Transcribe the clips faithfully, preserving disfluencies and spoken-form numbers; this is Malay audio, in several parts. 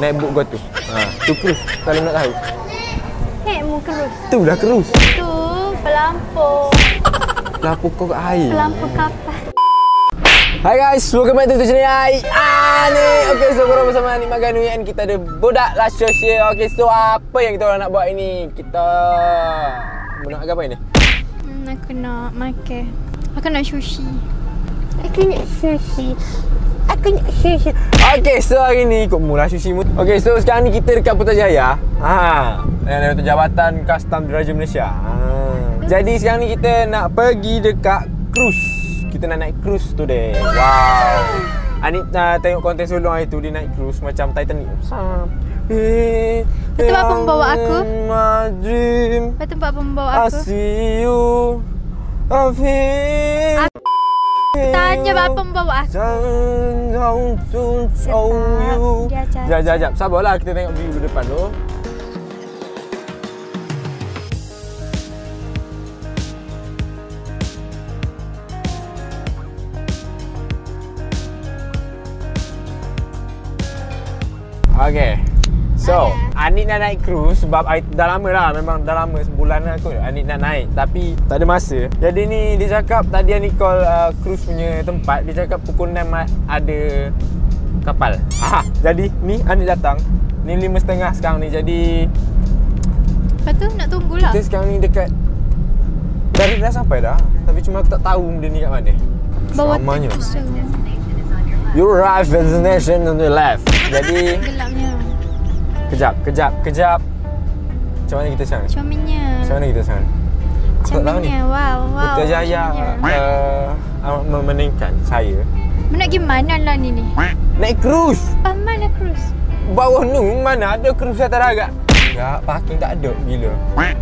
naik boat kau tu. Ha, tu cruise kalau nak tahu. Eh, mu cruise. Tu dah cruise. Tu pelampung. Pelampung kau kat air. Pelampung kapal. Hai guys, welcome back to channel Ani. Okay, so korang bersama Anik Maganu yang kita ada budak last social. Okay, so apa yang kita orang nak buat ini? Kita nak apa ini? Hmm, aku nak makan. Aku nak sushi. Aku nak sushi. Aku nak sushi. Okay, so hari ni ikut mula sushi mu. Okay, so sekarang ni kita dekat Putrajaya. Ha, yang ada Jabatan Kastam Diraja Malaysia. Ha. Jadi sekarang ni kita nak pergi dekat cruise. Kita nak naik cruise today. Wow. Anik uh, tengok konten sebelum hari tu dia naik cruise macam Titanic. Eh, betul apa membawa aku? Dream. Betul apa membawa I aku? see you. I feel. Tanya apa membawa aku? Sekejap, sekejap, sekejap. Sabarlah kita tengok view depan tu. Okay. So, Anik nak naik cruise sebab dah lama lah. Memang dah lama, sebulan lah kot Anik nak naik. Tapi tak ada masa. Jadi ni dia cakap, tadi Anik call uh, cruise punya tempat. Dia cakap pukul enam ada kapal. Aha, jadi ni Anik datang. Ni lima setengah sekarang ni. Jadi lepas tu nak tunggulah. kita sekarang ni dekat dari dah sampai dah. Tapi cuma aku tak tahu benda ni kat mana. Bawa Selamanya. so, You arrive at the destination on the left. Jadi gelapnya. Kejap, kejap, kejap. Macam mana kita sekarang? Comenya. Macam mana kita sekarang? Comenya. Wow, wow. Putrajaya uh, amat memeningkan saya. Nak pergi mana lah ni ni? Naik cruise. Ah, mana cruise? Bawah ni mana ada cruise atas darat? Enggak, parking tak ada. Gila.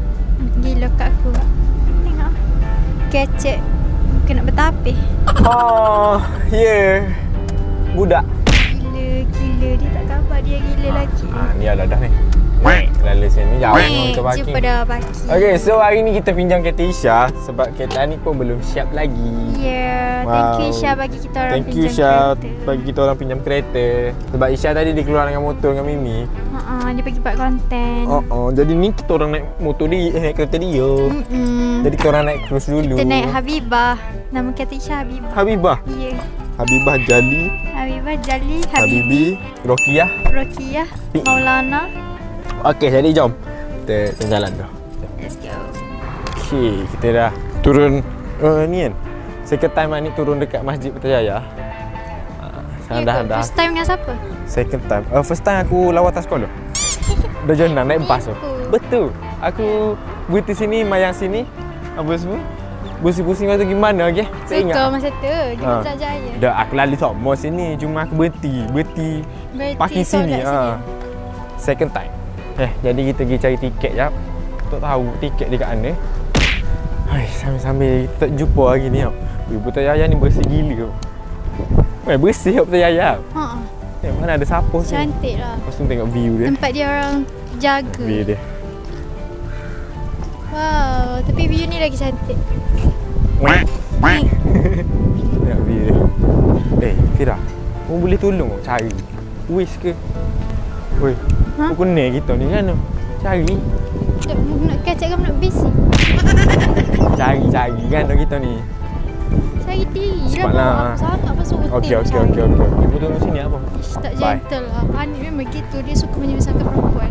Gila kat aku. Tengok. Kecek. Kena bertapis. Oh, yeah. Budak. Gila, gila. Dia tak kabar dia gila lagi. Ah, ni lah dah ni. Lalu sini jauh untuk parking. Jumpa dah parking. Okay, so hari ni kita pinjam kereta Isha sebab kereta ni pun belum siap lagi. Yeah, Wow. thank you Isha bagi kita orang Thank pinjam you Isha kereta. bagi kita orang pinjam kereta. Sebab Isha tadi dia keluar dengan motor dengan Mimi. Uh-uh, dia pergi buat konten. Oh, oh, jadi ni kita orang naik motor dia, eh, naik kereta dia. Mm-mm. Jadi kita orang naik cruise dulu. Kita naik Habibah. Nama kereta Isha Habibah. Habibah. Ya. Yeah. Habibah Jali. Habibah Jali, Habibi, Habibi, Rokiah. Rokiah, Maulana. Okey, jadi jom. Kita jalan dah. Let's go. Okey, kita dah turun uh, ni kan. Second time ni turun dekat Masjid Putrajaya. Uh, Ya, dah kot. dah. First time dengan siapa? Second time. Uh, first time aku lawatan sekolah. Dah jenang naik bas tu. Betul. Aku berhenti sini, mayang sini. Apa semua? Pusing-pusing waktu gimana okey? Saya ingat. Suka masa tu, di Ha. Putrajaya. Dah aku lalu semua sini, cuma aku berhenti, berhenti Berhenti parking sini. solat Ha. Second time. Eh, jadi kita pergi cari tiket jap. Tak tahu tiket dekat mana. Hai, sambil-sambil kita jumpa hari ni tau. Weh, Putrajaya ni bersih gila. Weh, bersih Putrajaya. Ha. Eh, mana ada siapa sini. Cantik lah. Lepas tu tengok view dia. Tempat dia orang jaga. View dia. Wow, tapi view ni lagi cantik. Tengok view dia. Eh, Fira, kamu boleh tolong tak cari? Wish ke? Weh, Ha? pukul ni kita ni kan? Cari. Nak, nak kacak ke nak busy? Cari-cari kan kita ni. Cari diri lah. Cepatlah. Aku sangat pasal hotel. Okey, okey, okey, okey. Ibu tunggu sini apa? Ish, tak Bye. gentle lah. Anik memang gitu. Dia suka menyusahkan perempuan.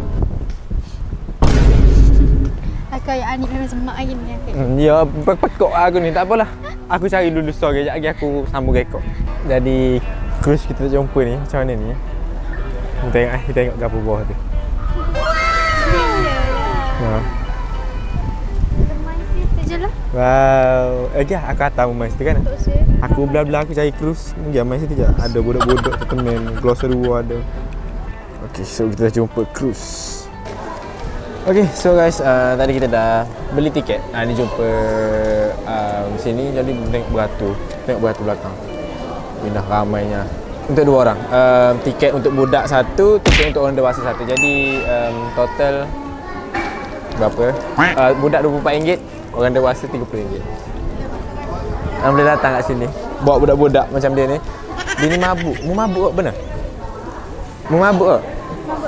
Aku ayat Anik memang semak hari ni. Hmm, ya, pekok aku ni. Tak apalah. Aku cari dulu story. Sekejap lagi aku sambung rekod. Jadi, cruise kita jumpa ni. Macam mana ni? Kita tengok eh. Kita tengok kapal bawah tu. Ha. Main situ je lah. Wow. Okey, aku atas main situ kan? Tak usah. Aku belah-belah aku cari cruise. Pergi main situ je. Ada budak-budak temen. Glosser dua ada. Okey, so kita dah jumpa cruise. Okay, so guys, uh, tadi kita dah beli tiket. Ha, ni jumpa um, sini, jadi tengok beratur. Tengok beratur belakang. Pindah ramainya. Untuk dua orang. Um, tiket untuk budak satu, tiket untuk orang dewasa satu. Jadi um, total berapa? Uh, budak dua puluh empat ringgit, orang dewasa tiga puluh ringgit. Yang boleh datang kat sini. Bawa budak-budak macam dia ni. Dia ni mabuk. Mu mabuk tak benar? Mu mabuk tak? Mabuk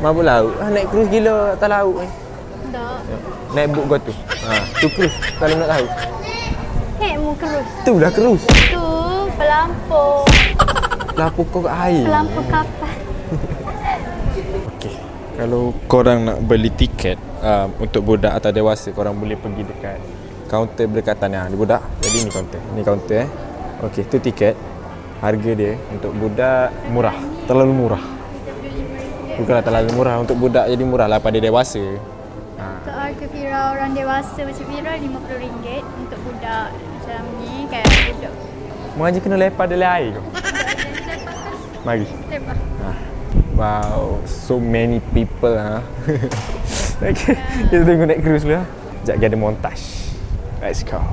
Mabuk laut. Ah, naik cruise gila atas laut ni. Tak. Naik boat kau tu. Ha, tu cruise kalau nak tahu. Hei, mu kerus. Tu lah cruise. Tu pelampau. Pelampau kau kat air. Pelampau kapal. Okey. Kalau korang nak beli tiket um, untuk budak atau dewasa, korang boleh pergi dekat kaunter berdekatan yang ada budak. Jadi ni kaunter. Ni kaunter eh. Okey, tu tiket. Harga dia untuk budak murah. Terlalu murah. Bukanlah terlalu murah untuk budak, jadi murah lah pada dewasa. Ha. Untuk harga Fira orang dewasa macam Fira lima puluh ringgit. Untuk budak macam ni kayak budak. Mengaji kena lepas dalam air kau. Mari. Lepas. Ha. Wow, so many people ha. Okay, kita tengok naik cruise dulu lah. Sekejap lagi ada montage. Let's go.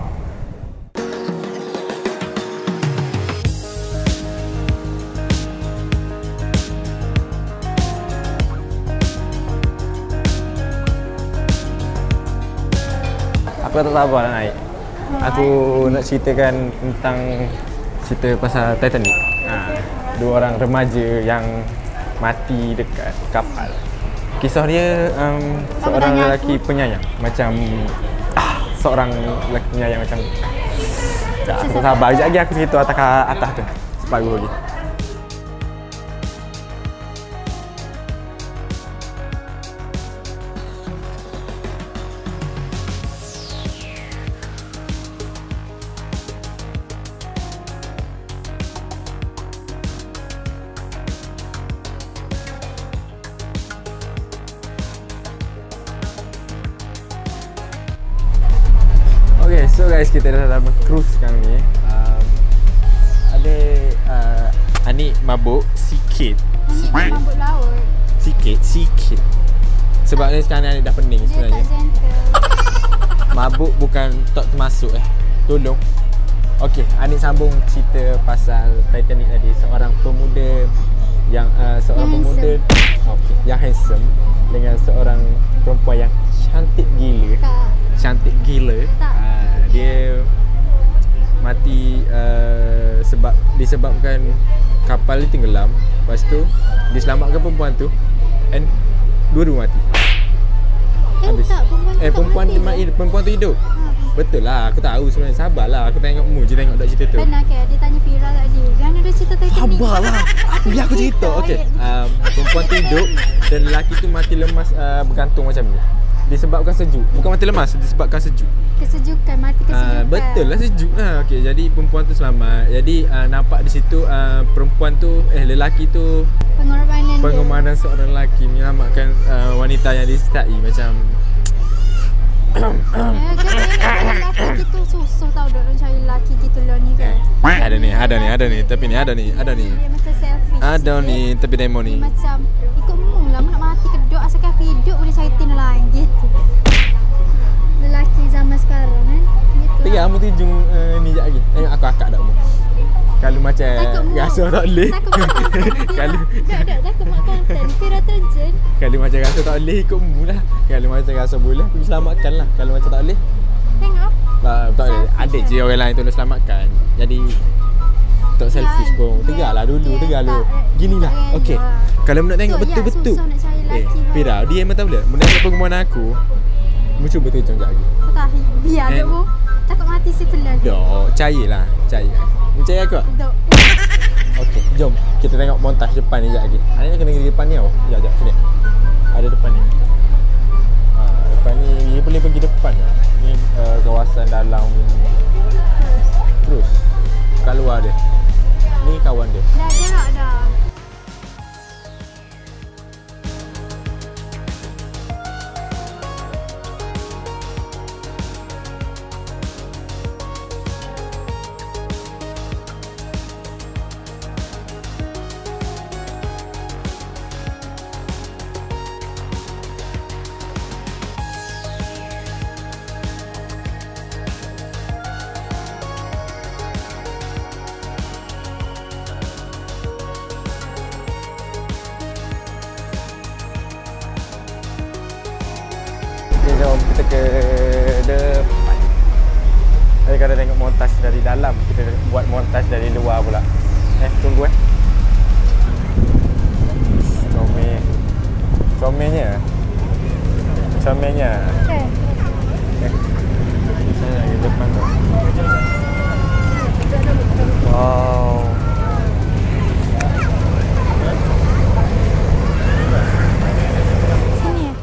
Aku tak sabar nak naik. Aku nak ceritakan tentang cerita pasal Titanic. Ha, dua orang remaja yang mati dekat kapal. Kisah dia um, seorang lelaki penyayang macam ah, seorang lelaki penyayang macam tak, aku tak sabar. Sekejap lagi aku cerita atas atas tu. Separuh lagi. Okay, so guys, kita dah dalam cruise sekarang ni. Um, ada uh, Anik mabuk sikit. Anik Sikit. mabuk laut. Sikit, sikit. Sebab ni sekarang ni Anik dah pening Dia sebenarnya. tak gentle. Mabuk bukan tak termasuk eh. Tolong. Okey, Anik sambung cerita pasal Titanic tadi. Seorang pemuda yang uh, seorang Yang pemuda okey, yang handsome dengan seorang perempuan yang cantik gila. Tak. Cantik gila. Tak. Uh, dia mati uh, sebab disebabkan kapal dia tenggelam. Lepas tu diselamatkan perempuan tu and dua-dua mati. Eh Habis. tak, perempuan tu Eh tak perempuan mati tu je. mati, perempuan tu hidup. Ha, Betul lah, aku tahu sebenarnya. Sabarlah, aku tengok mu je tengok dok cerita tu. benar ke? Dia tanya Fira tadi. Yang ada cerita Titanic. Sabarlah. Biar aku cerita. Okey. Um, perempuan tu hidup dan lelaki tu mati lemas uh, bergantung macam ni. Disebabkan sejuk. Bukan mati lemas, disebabkan sejuk. Kesejukan, mati Uh, kesejukan. betul lah sejuk lah. Okey, jadi perempuan tu selamat. Jadi uh, nampak di situ uh, perempuan tu eh lelaki tu Pengorbanan dia. pengorbanan seorang lelaki menyelamatkan uh, wanita yang disertai macam Eh, kan lelaki gitu susah tau dok cari lelaki gitu lah ni kan. ada ni, ada ni, ada ni, tapi ni ada ni, ada ni. Dia macam selfish. Ada ni, tapi demo Dia ni. macam ikut mu lah, mu nak mati kedok asalkan aku hidup boleh cari tina lain gitu. Lelaki zaman sekarang kan. Gitu. Tengok kamu tujung uh, ni jap lagi. Tengok aku akak dak mu. Kalau macam Takut mu. rasa tak boleh. Takut mak konten. Kalau Tak tak takut mak konten. Fira terjun. kalau macam rasa tak boleh ikut mu lah. Kalau macam rasa boleh pergi selamatkan lah. Kalau macam tak boleh Tengok. tak, tak boleh. Selfish Ada lah. je orang lain tolong selamatkan. Jadi tak selfish pun. Tegar lah dulu, dia tegar dulu. tak- Gini dia lah. tak Okey. rela. Kalau nak tengok Tu, ya, betul-betul. susah nak cari Eh, lelaki. Fira, dia memang tak boleh. Menengok perkembangan aku. Mu cuba tengok jap lagi. Kau tahi. Biar And- dok mu. Takut mati situ lah. Dok, cairlah, cair. Mu cair aku tak? Dok. Okey, jom kita tengok montaj depan ni sekejap lagi. Anik kena pergi depan ni tau. Sekejap, sekejap, sini. Ada depan ni. Ha, depan ni, dia boleh pergi depan lah. Ni uh, kawasan dalam terus kat luar dia. Ni kawan dia. Dah gerak dah. Okay, jom kita ke depan. Tadi kalau tengok montaj dari dalam, kita buat montaj dari luar pula. Eh, tunggu eh. Comel. Comelnya. Comelnya. Okay. Eh. Saya di depan tu. Wow. Sini ya.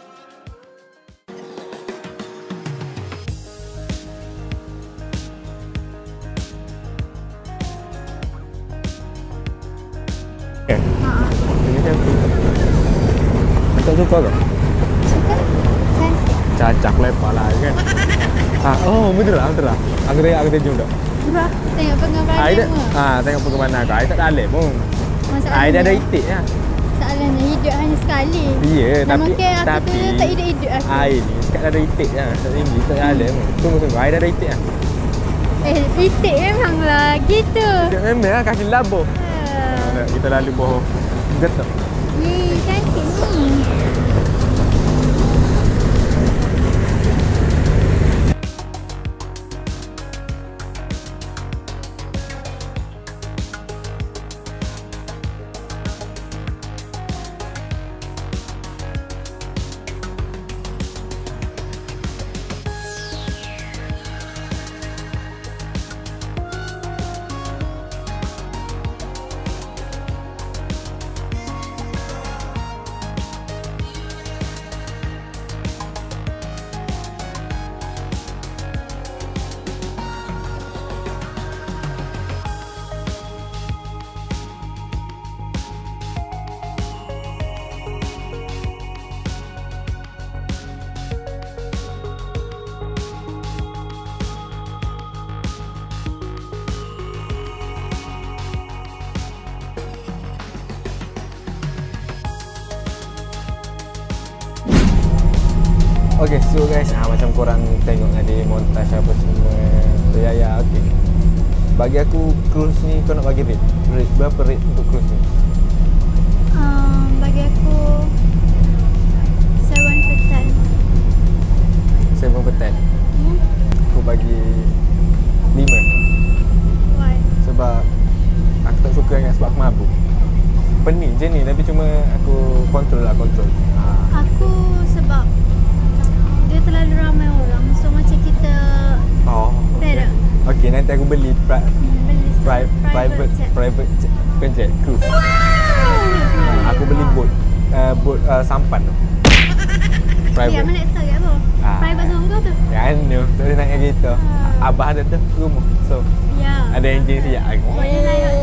Okay. Haa. Ini kan tu. Tak suka ke? Suka? Cantik. Cacak lepak lah kan. Ah, oh betul lah, betul lah. Aku tengok, aku tengok dah. Berah. Tengok penggambaran Ai dah. semua. Ah, tengok perkembangan aku. Ai tak dalem pun. Masalahnya, Ai dah ada itik lah. Soalannya hidup hanya sekali. Ya, Dan tapi mungkin aku tapi tu tak hidup-hidup aku. Ai ni sekat ada itik lah. Tak tinggi, tak dalem pun. Tunggu tunggu. Ai dah ada itik lah. Eh, itik memanglah gitu. Dia memang lah kaki labuh. Uh, Nak kita lalu boh. Getok. Yee, cantik ni. Okay, so guys, ah, macam korang tengok tadi montaj apa semua. Ya, ya, okay. Bagi aku, cruise ni kau nak bagi rate? Rate berapa rate untuk cruise ni? Um, bagi aku seven per ten. seven per ten. Hmm? Aku bagi lima. Why? Sebab aku tak suka sangat sebab aku mabuk. Pening je ni, tapi cuma aku control lah, control. Ah. Aku sebab dia terlalu ramai orang. So macam kita Oh, okay. Better. Okay, nanti aku beli pri- hmm, beli pri- private jet. private jet, bukan jet, cruise. Ah, aku beli boat, uh, boat uh, sampan tu. Ya, mana nak tahu apa? Ah. Private sungguh tu. Kan tu, tak boleh nak kat kita. Ah. Abah ada tu rumah. So, Ya. ada enjin siap. Boleh lah ya.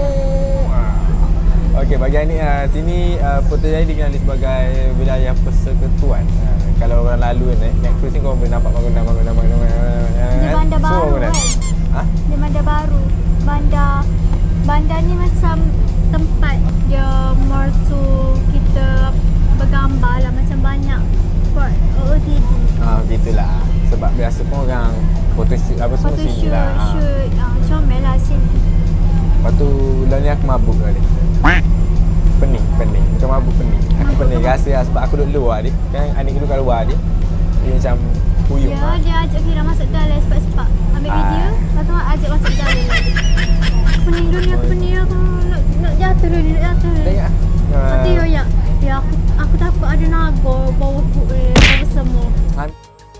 Okey, bahagian ni uh, sini uh, Putra Jaya dikenali sebagai wilayah persekutuan. Uh, kalau orang lalu naik, naik cruise ni kau boleh nampak bangunan-bangunan bangunan. Dia bandar baru kan? Ha? Dia bandar baru. Bandar bandar ni macam tempat dia more to kita bergambar lah, macam banyak spot O O T D. Ah, gitulah. Sebab biasa pun orang photoshoot apa semua Photoshoot, sini lah. Ha. shoot, uh, comel lah sini. Lepas tu lah ni aku mabuk tadi. Pening, pening. Macam mabuk pening. Aku Mabuk pening apa? rasa lah sebab aku duduk luar ni. Kan adik duduk kat luar ni. Dia macam puyung Ya, lah. dia ajak Fira masuk dalam sepak-sepak. Ambil Ah. video, lepas tu ajak masuk dalam lagi. Aku pening dulu ni, aku pening aku nak, nak jatuh dulu, nak jatuh dulu. Tengok ah. Lepas tu ya, ya, ya aku, aku takut ada naga bawah bu, eh, bawah semua. Han-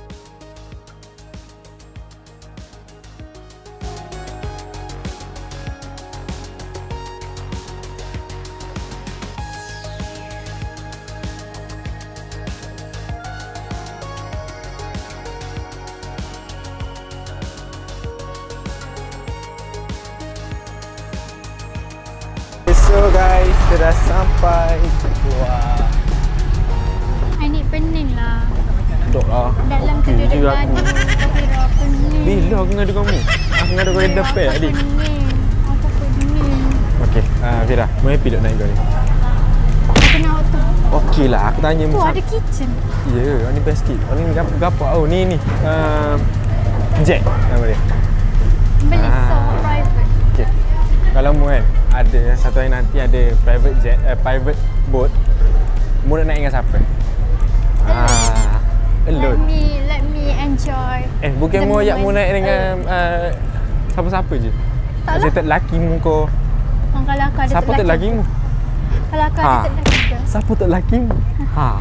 So guys, kita dah sampai Wah. I ni pening lah. Dok lah. Dalam Okey okay, je duduk aku. gaduh, Fira pening. Bila aku ngadu kamu? Aku ngadu kau Ya, depan aku tadi. pening. Aku pening. Okey, ah Fira, mau happy dok naik kau ni? Aku nak auto. Okey lah, aku tanya Tu Musa. ada kitchen. Ya, yeah, ni best kit. Oh, ni gap gapo oh ni ni. Uh, Jet nama dia. Beli Ah. so private. Okey. Kalau mu kan ada satu hari nanti ada private jet, uh, private boat. Mu nak naik dengan siapa? Ah, Let alone. me let me enjoy. Eh, bukan the mu ajak mu moment. naik dengan uh, siapa-siapa je. Tak Macam lah. tak lelaki mu kau. Oh, kalau aku ada Siapa tak lelaki mu? Kalau aku ada Ha. tak lelaki ke? Siapa tak lelaki mu? Ha.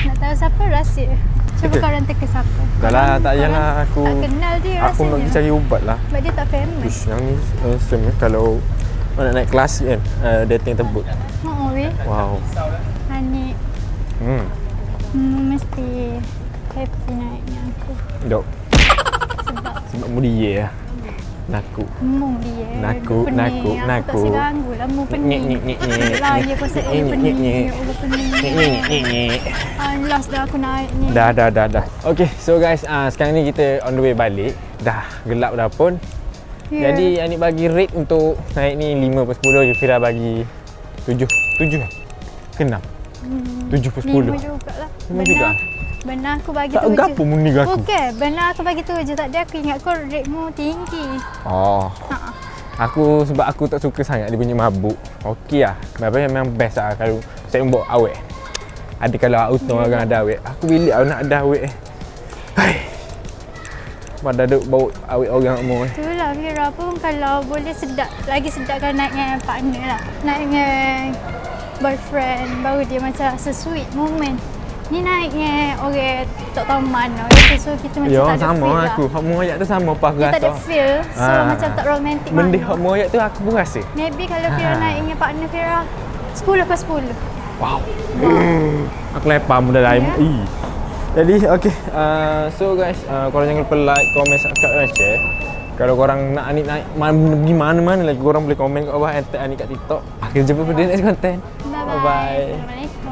Nak tahu siapa rahsia? Cuba Okay. korang teka siapa. Dah lah, tak Korang payahlah aku. Tak kenal dia Aku nak rasanya. cari ubat lah. Sebab dia tak famous. Ish, yang ni handsome ni kalau nak naik kelas kan, uh, dating tebut. Oh, weh. Wow. Anik. Hmm. Hmm, mesti happy naiknya aku. Dok. Sebab Sebab mu dia lah. Naku. mu dia. Naku, pening. naku, Aku naku. tak seganggu lah. Mu pening. Nyek, nyek, nyek, nyek. Lah, ya pasal Nyek, dia nyek, pening. nyek. Ya Allah, pening. Ni ni ni ni. Ah, last dah aku naik ni. Dah dah dah dah. Okay, so guys, uh, sekarang ni kita on the way balik. Dah gelap dah pun. Yeah. Jadi Anik bagi rate untuk naik ni lima per sepuluh, Fira bagi tujuh. tujuh kan? Ke enam? Hmm, tujuh per sepuluh. lima jugalah. Lima juga? Benar aku bagi Tak tujuh. gapo mu ni aku. Bukan, benar aku bagi tujuh. Tak ada aku ingat kau rate mu tinggi. Oh. Ha. Aku sebab aku tak suka sangat dia punya mabuk. Okey lah. Memang memang best lah kalau saya bawa awet. Ada kalau auto Yeah. orang ada awet. Aku bilik aku nak ada awet. Hai. Pada duk bawa awet orang semua. Itulah Fira pun kalau boleh sedap. Lagi sedap kalau naik dengan partner lah. Naik dengan boyfriend. Baru dia macam sweet moment. Ni naik dengan orang tak tahu mana. Okay, so kita macam Ya, tak ada sama feel lah. aku. Hak mu ayat tu sama apa aku Dia rasa. tak ada feel. So Ah. macam tak romantik Benda mana. hak mu ayat tu aku pun rasa. Maybe kalau Fira Ah. naik dengan partner Fira sepuluh per sepuluh. Wow. Aku lepas muda lain. Ya. Yeah. Jadi okey, uh, so guys, uh, korang jangan lupa like, komen, subscribe dan share. Kalau korang nak Anik naik pergi mana-mana lagi, korang boleh komen kat bawah, and tag Anik kat TikTok. Kita jumpa pada next content. Bye-bye. Bye-bye. Assalamualaikum.